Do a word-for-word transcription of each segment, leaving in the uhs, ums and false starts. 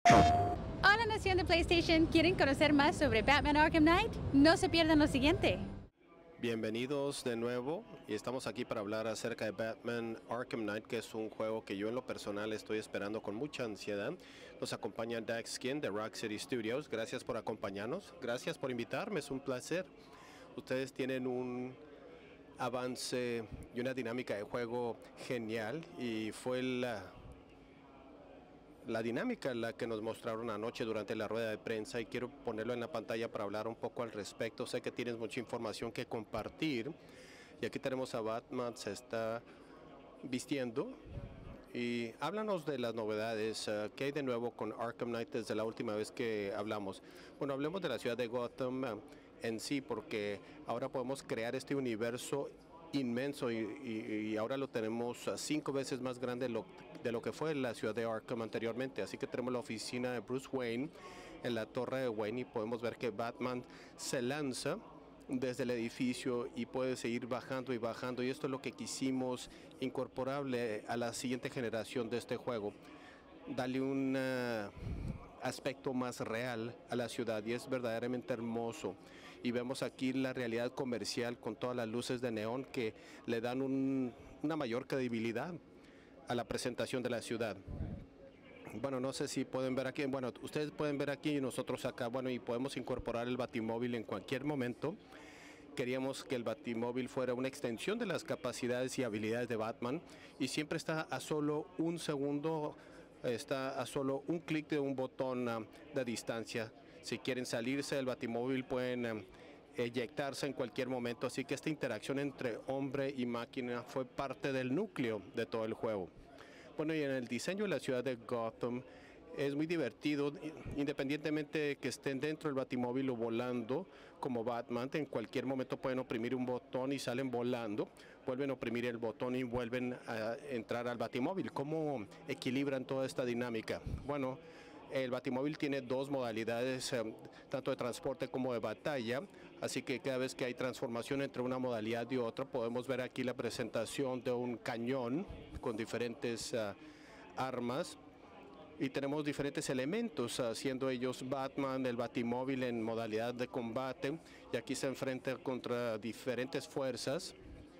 Hola nación de PlayStation, ¿quieren conocer más sobre Batman Arkham Knight? No se pierdan lo siguiente. Bienvenidos de nuevo y estamos aquí para hablar acerca de Batman Arkham Knight, que es un juego que yo en lo personal estoy esperando con mucha ansiedad. Nos acompaña Dax Skin de Rock City Studios. Gracias por acompañarnos, gracias por invitarme, es un placer. Ustedes tienen un avance y una dinámica de juego genial y fue la, la dinámica la que nos mostraron anoche durante la rueda de prensa y quiero ponerlo en la pantalla para hablar un poco al respecto. Sé que tienes mucha información que compartir y aquí tenemos a Batman, se está vistiendo y háblanos de las novedades. Uh, ¿qué hay de nuevo con Arkham Knight desde la última vez que hablamos? Bueno, hablemos de la ciudad de Gotham uh, en sí, porque ahora podemos crear este universo inmenso y, y, y ahora lo tenemos uh, cinco veces más grande de lo, de lo que fue la ciudad de Arkham anteriormente. Así que tenemos la oficina de Bruce Wayne en la torre de Wayne y podemos ver que Batman se lanza desde el edificio y puede seguir bajando y bajando, y esto es lo que quisimos incorporable a la siguiente generación de este juego, darle un uh, aspecto más real a la ciudad y es verdaderamente hermoso. Y vemos aquí la realidad comercial con todas las luces de neón que le dan un, una mayor credibilidad a la presentación de la ciudad. Bueno, no sé si pueden ver aquí, bueno, ustedes pueden ver aquí y nosotros acá, bueno, y podemos incorporar el Batimóvil en cualquier momento. Queríamos que el Batimóvil fuera una extensión de las capacidades y habilidades de Batman y siempre está a solo un segundo, está a solo un clic de un botón uh, de distancia. Si quieren salirse del Batimóvil pueden uh, eyectarse en cualquier momento, así que esta interacción entre hombre y máquina fue parte del núcleo de todo el juego. Bueno, y en el diseño de la ciudad de Gotham es muy divertido, independientemente de que estén dentro del Batimóvil o volando como Batman, en cualquier momento pueden oprimir un botón y salen volando, vuelven a oprimir el botón y vuelven a entrar al Batimóvil. ¿Cómo equilibran toda esta dinámica? Bueno, el Batimóvil tiene dos modalidades, eh, tanto de transporte como de batalla, así que cada vez que hay transformación entre una modalidad y otra, podemos ver aquí la presentación de un cañón con diferentes uh, armas. Y tenemos diferentes elementos, uh, siendo ellos Batman, el Batimóvil en modalidad de combate, y aquí se enfrenta contra diferentes fuerzas.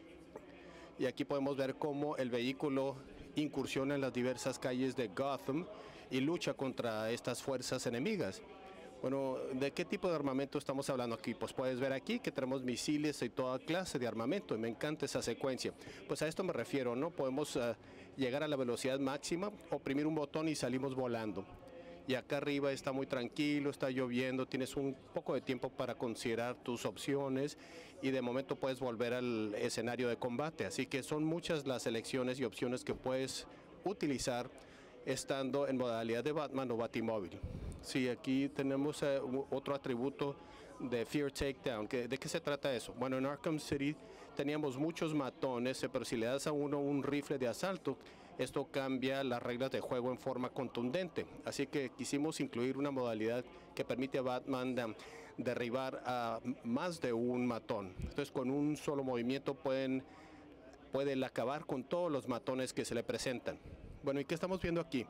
Y aquí podemos ver cómo el vehículo incursiona en las diversas calles de Gotham y lucha contra estas fuerzas enemigas. Bueno, ¿de qué tipo de armamento estamos hablando aquí? Pues puedes ver aquí que tenemos misiles y toda clase de armamento y me encanta esa secuencia. Pues a esto me refiero, ¿no? Podemos uh, llegar a la velocidad máxima, oprimir un botón y salimos volando. Y acá arriba está muy tranquilo, está lloviendo, tienes un poco de tiempo para considerar tus opciones y de momento puedes volver al escenario de combate. Así que son muchas las elecciones y opciones que puedes utilizar estando en modalidad de Batman o Batimóvil. Sí, aquí tenemos eh, otro atributo de Fear Takedown. ¿De qué se trata eso? Bueno, en Arkham City teníamos muchos matones, pero si le das a uno un rifle de asalto, esto cambia las reglas de juego en forma contundente. Así que quisimos incluir una modalidad que permite a Batman de, derribar a más de un matón. Entonces, con un solo movimiento pueden, pueden acabar con todos los matones que se le presentan. Bueno, ¿y qué estamos viendo aquí?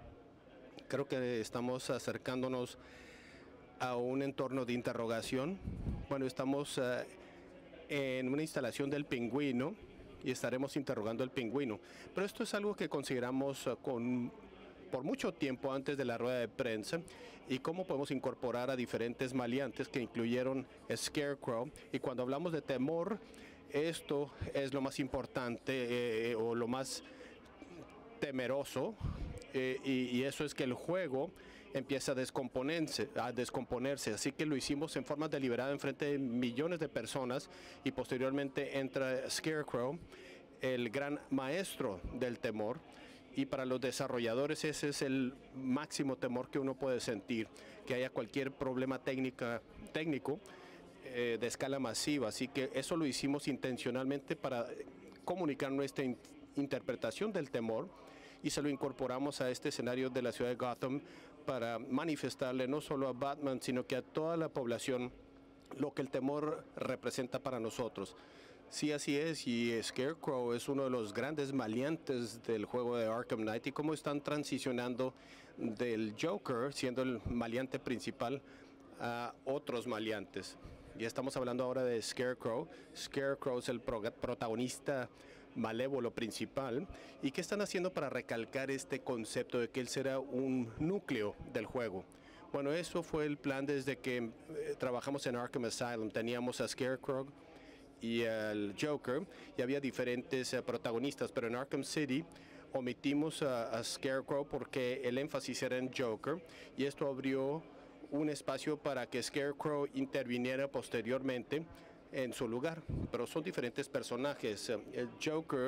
Creo que estamos acercándonos a un entorno de interrogación. Bueno, estamos uh, en una instalación del Pingüino y estaremos interrogando al Pingüino. Pero esto es algo que consideramos uh, con, por mucho tiempo antes de la rueda de prensa y cómo podemos incorporar a diferentes maleantes que incluyeron Scarecrow. Y cuando hablamos de temor, esto es lo más importante eh, o lo más temeroso. Eh, y, y eso es que el juego empieza a descomponerse, a descomponerse, así que lo hicimos en forma deliberada en frente de millones de personas y posteriormente entra Scarecrow, el gran maestro del temor, y para los desarrolladores ese es el máximo temor que uno puede sentir, que haya cualquier problema técnica, técnico eh, de escala masiva, así que eso lo hicimos intencionalmente para comunicar nuestra in interpretación del temor y se lo incorporamos a este escenario de la ciudad de Gotham para manifestarle no solo a Batman, sino que a toda la población lo que el temor representa para nosotros. Sí, así es, y Scarecrow es uno de los grandes maleantes del juego de Arkham Knight y cómo están transicionando del Joker, siendo el maleante principal, a otros maleantes. Ya estamos hablando ahora de Scarecrow. Scarecrow es el pro protagonista malévolo principal. ¿Y qué están haciendo para recalcar este concepto de que él será un núcleo del juego? Bueno, eso fue el plan desde que eh, trabajamos en Arkham Asylum. Teníamos a Scarecrow y el Joker, y había diferentes uh, protagonistas, pero en Arkham City omitimos a, a Scarecrow porque el énfasis era en Joker, y esto abrió un espacio para que Scarecrow interviniera posteriormente en su lugar, pero son diferentes personajes. El Joker,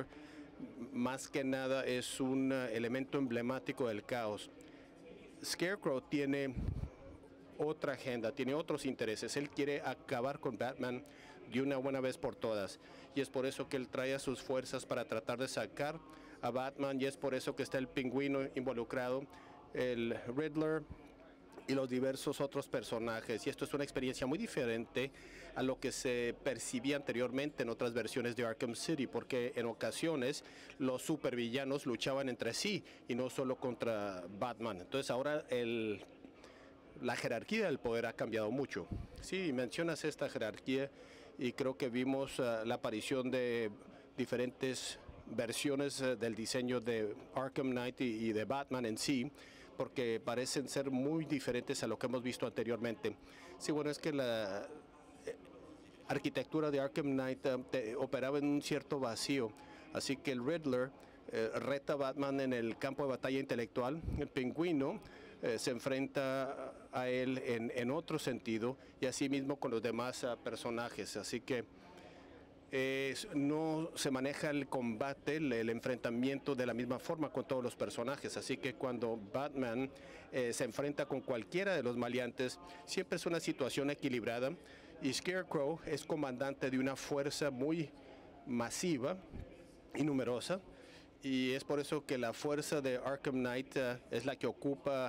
más que nada, es un uh, elemento emblemático del caos. Scarecrow tiene otra agenda, tiene otros intereses. Él quiere acabar con Batman de una buena vez por todas, y es por eso que él trae a sus fuerzas para tratar de sacar a Batman, y es por eso que está el Pingüino involucrado, el Riddler y los diversos otros personajes, y esto es una experiencia muy diferente a lo que se percibía anteriormente en otras versiones de Arkham City, porque en ocasiones los supervillanos luchaban entre sí y no solo contra Batman. Entonces ahora el la jerarquía del poder ha cambiado mucho. Sí, mencionas esta jerarquía y creo que vimos uh, la aparición de diferentes versiones uh, del diseño de Arkham Knight y, y de Batman en sí, porque parecen ser muy diferentes a lo que hemos visto anteriormente. Sí, bueno, es que la eh, arquitectura de Arkham Knight uh, te, operaba en un cierto vacío, así que el Riddler eh, reta a Batman en el campo de batalla intelectual, el Pingüino Eh, se enfrenta a él en, en otro sentido, y así mismo con los demás uh, personajes. Así que eh, no se maneja el combate, el, el enfrentamiento de la misma forma con todos los personajes. Así que cuando Batman eh, se enfrenta con cualquiera de los maleantes, siempre es una situación equilibrada, y Scarecrow es comandante de una fuerza muy masiva y numerosa, y es por eso que la fuerza de Arkham Knight uh, es la que ocupa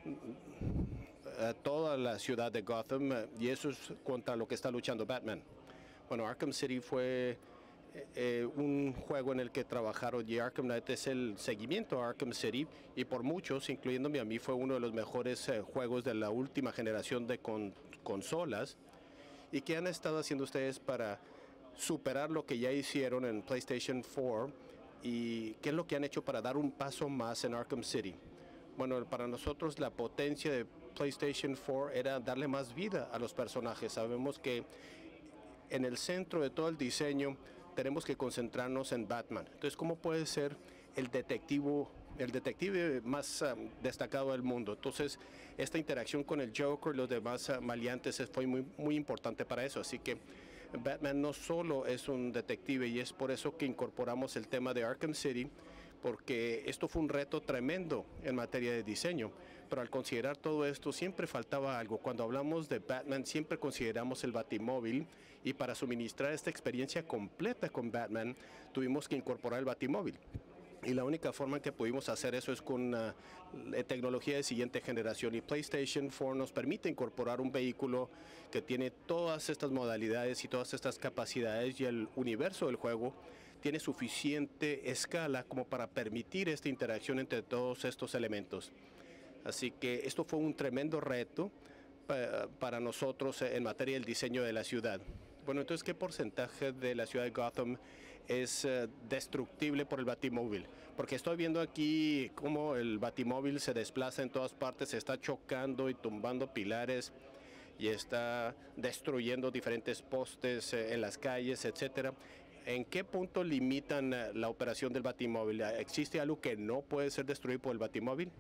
a toda la ciudad de Gotham, y eso es contra lo que está luchando Batman. Bueno, Arkham City fue eh, un juego en el que trabajaron, y Arkham Knight es el seguimiento a Arkham City, y por muchos, incluyéndome a mí, fue uno de los mejores eh, juegos de la última generación de con consolas. ¿Y qué han estado haciendo ustedes para superar lo que ya hicieron en PlayStation cuatro? ¿Y qué es lo que han hecho para dar un paso más en Arkham City? Bueno, para nosotros la potencia de PlayStation cuatro era darle más vida a los personajes. Sabemos que en el centro de todo el diseño tenemos que concentrarnos en Batman. Entonces, ¿cómo puede ser el detective, el detective más um, destacado del mundo? Entonces, esta interacción con el Joker y los demás uh, maleantes fue muy, muy importante para eso. Así que Batman no solo es un detective, y es por eso que incorporamos el tema de Arkham City, porque esto fue un reto tremendo en materia de diseño. Pero al considerar todo esto, siempre faltaba algo. Cuando hablamos de Batman, siempre consideramos el Batimóvil, y para suministrar esta experiencia completa con Batman, tuvimos que incorporar el Batimóvil. Y la única forma en que pudimos hacer eso es con uh, tecnología de siguiente generación, y PlayStation cuatro nos permite incorporar un vehículo que tiene todas estas modalidades y todas estas capacidades, y el universo del juego tiene suficiente escala como para permitir esta interacción entre todos estos elementos. Así que esto fue un tremendo reto pa para nosotros en materia del diseño de la ciudad. Bueno, entonces, ¿qué porcentaje de la ciudad de Gotham es uh, destructible por el Batimóvil? Porque estoy viendo aquí cómo el Batimóvil se desplaza en todas partes, se está chocando y tumbando pilares, y está destruyendo diferentes postes eh, en las calles, etcétera. ¿En qué punto limitan uh, la operación del Batimóvil? ¿Existe algo que no puede ser destruido por el Batimóvil?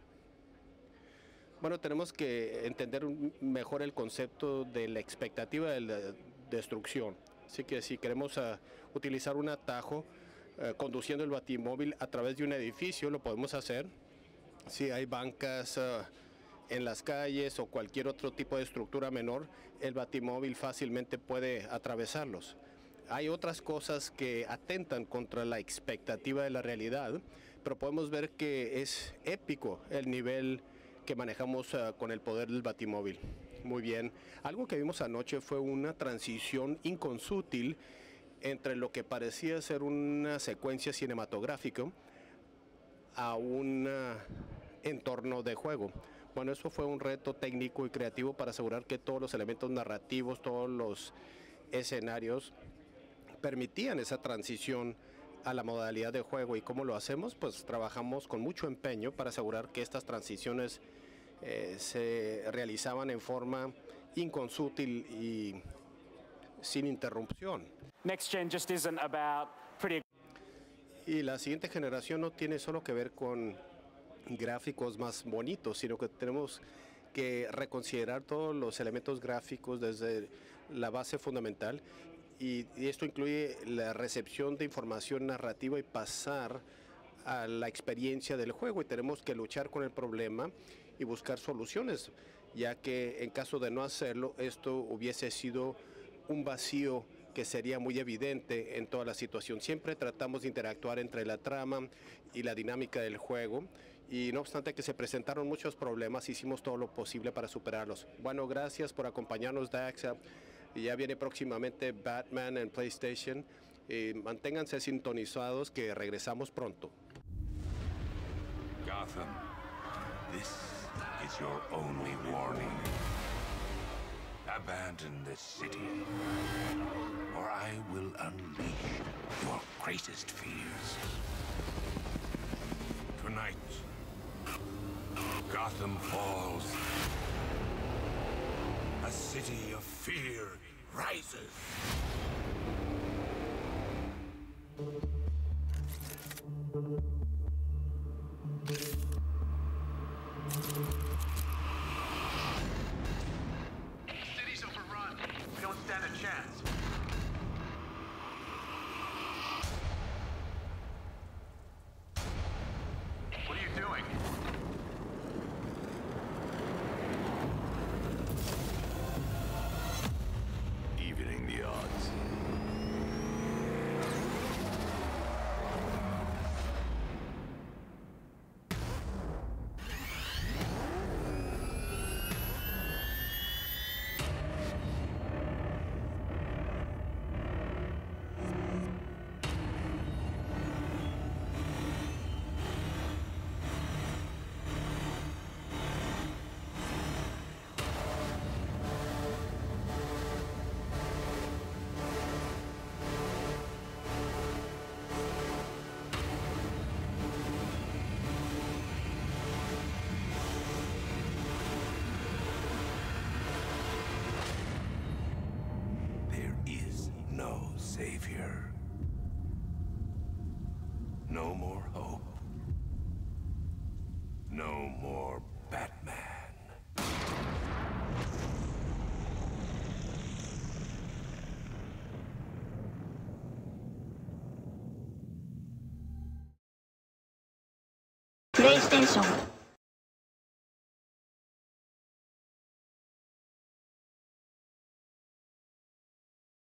Bueno, tenemos que entender mejor el concepto de la expectativa de la destrucción. Así que si queremos uh, utilizar un atajo uh, conduciendo el Batimóvil a través de un edificio, lo podemos hacer. Si hay bancas uh, en las calles o cualquier otro tipo de estructura menor, el Batimóvil fácilmente puede atravesarlos. Hay otras cosas que atentan contra la expectativa de la realidad, pero podemos ver que es épico el nivel que manejamos uh, con el poder del Batimóvil. Muy bien. Algo que vimos anoche fue una transición inconsútil entre lo que parecía ser una secuencia cinematográfica a un uh, entorno de juego. Bueno, eso fue un reto técnico y creativo para asegurar que todos los elementos narrativos, todos los escenarios permitían esa transición a la modalidad de juego. ¿Y cómo lo hacemos? Pues trabajamos con mucho empeño para asegurar que estas transiciones eh, se realizaban en forma inconsútil y sin interrupción. Next Gen just isn't about pretty. Y la siguiente generación no tiene solo que ver con gráficos más bonitos, sino que tenemos que reconsiderar todos los elementos gráficos desde la base fundamental, y, y esto incluye la recepción de información narrativa y pasar a la experiencia del juego, y tenemos que luchar con el problema y buscar soluciones, ya que en caso de no hacerlo, esto hubiese sido un vacío que sería muy evidente en toda la situación. Siempre tratamos de interactuar entre la trama y la dinámica del juego, y no obstante que se presentaron muchos problemas, hicimos todo lo posible para superarlos. Bueno, gracias por acompañarnos, Dax. Y ya viene próximamente Batman en PlayStation. Y manténganse sintonizados que regresamos pronto. Gotham, this is your only warning. Abandon this city, or I will unleash your greatest fears. Tonight, Gotham falls. A city of fear rises. City's overrun. We don't stand a chance. What are you doing? Evening the odds. There is no savior. No more hope. No more Batman. PlayStation